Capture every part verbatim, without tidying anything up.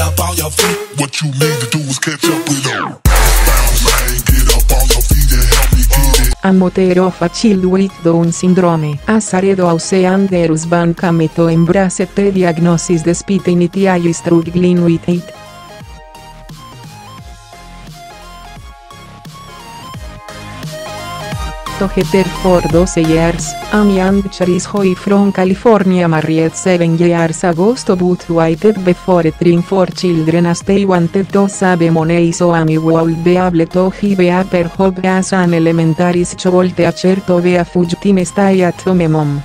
up on your feet. What you need to do is catch up with them. Bounce man, get up on your feet and help me get it. A motor of a child with Down syndrome. A saredo ause anderus bancameto embrace te diagnosis despite initially struggling with it. Together for twelve years, Amy and Charis Hoy from California married seven years ago but waited before trying for children as they wanted to save money so Amy would be able to give up her job as an elementary school teacher to be a full-time stay-at-home mom.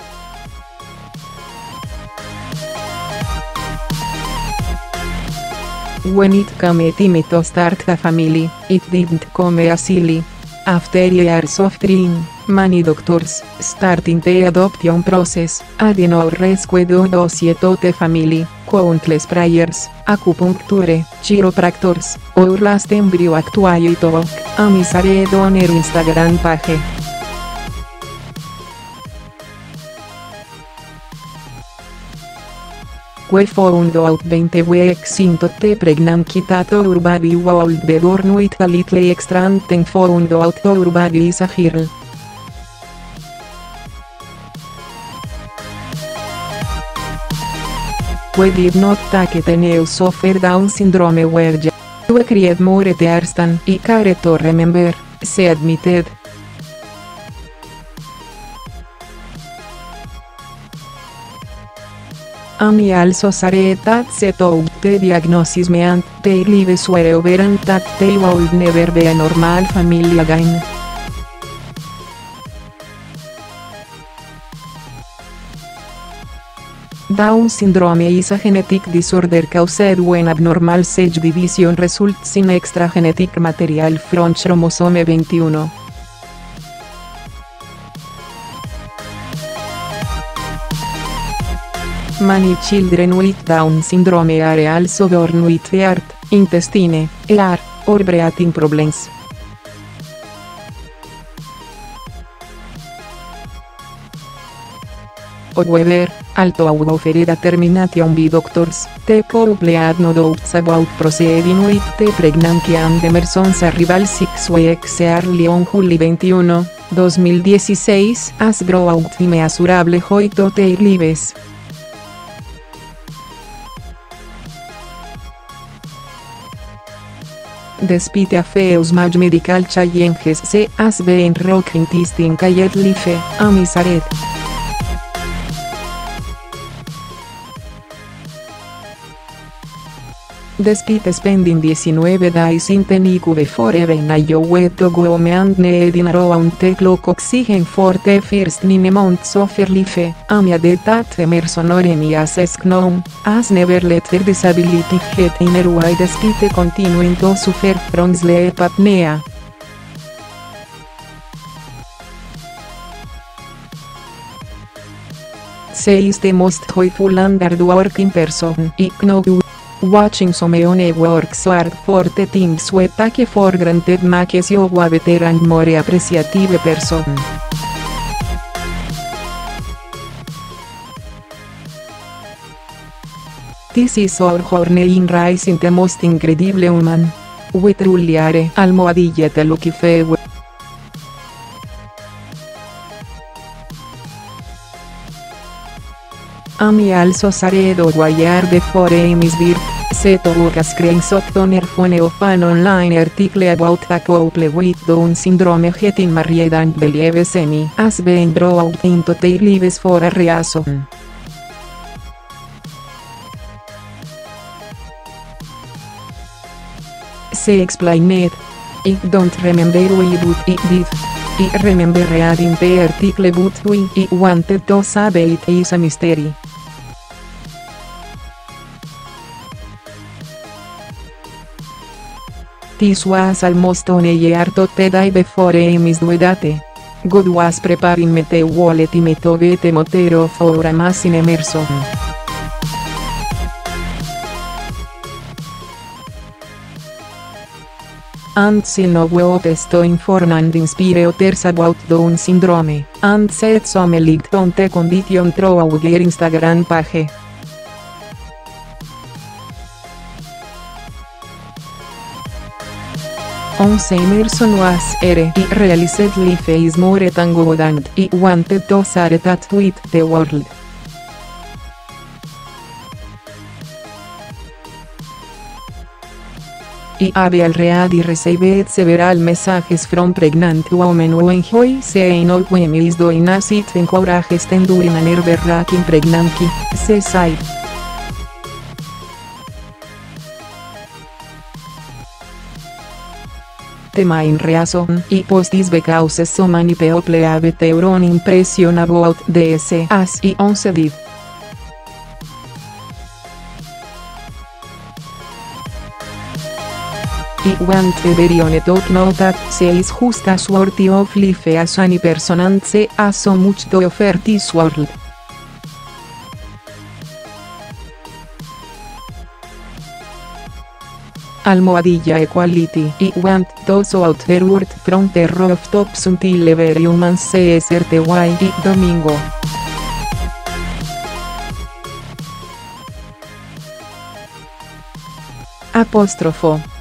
When it came time to start a family, it didn't come easily. After years of trying, many doctors, starting the adoption process, had no rescue to the family, countless prayers, acupuncture, chiropractors, or last embryo actually took, Amy shared on her Instagram page. We found out twenty weeks into the pregnancy that our baby would be born with a little extra and then found out our baby is a girl. We did not take the news of her Down syndrome were just we cried more tears than I care to remember, she admitted. Amy also said that she took the diagnosis meant their lives were over and that they would never be a normal family again. Down syndrome is a genetic disorder caused when abnormal sex division results in extra genetic material from chromosome twenty-one. Many children with Down syndrome are also born with heart, intestine, ear, or breathing problems. However, although offered a termination by doctors, the couple had no doubts about proceeding with the pregnancy and Emerson's arrival six weeks early on July twenty-first, twenty sixteen, has brought immeasurable joy to their lives. Despite a few major medical challenges she has been rocking this thing called life, Amy said. Despite spending nineteen days in the N I C U before even I went to go and needing around the clock oxygen for the first nine months of her life, Amy added that Emerson or Amy as is known, has never let her disability get in her way despite continuing to suffer from sleep apnea. She is the most joyful and hard-working person I know. Watching someone work so hard for the things we take for granted makes you a better and more appreciative person. This is our journey in raising the most incredible human. We truly are almohadilla the lucky few. Amy also shared a wire before Amy's birth, she took a screenshot on her phone of an online article about a couple with Down syndrome getting married and believes Amy has been brought into their lives for a reason. She explained, "I don't remember why but I did. I remember reading the article but why I wanted to save it is a mystery." This was almost on a year to the day before Amy's due date. God was preparing me to wallet me to get a motor for a mass in Emerson. And she now hopes to inform and inspire others about Down syndrome, and set some light on the condition through her Instagram page. onze Emerson was ere I realized life is more than good and I wanted to share that with the world. I have already received several messages from pregnant women who enjoy seeing how women is doing as it encourages them during a nerve-wracking pregnancy, she said. The main reason I post is because so many people have their own impression about the S as I once did. I want everyone to know that she is just as worthy of life as any person and she has so much to offer this world. Almohadilla Equality. I want those out there word from the rooftops until every human sees the way. I domingo. Apóstrofo.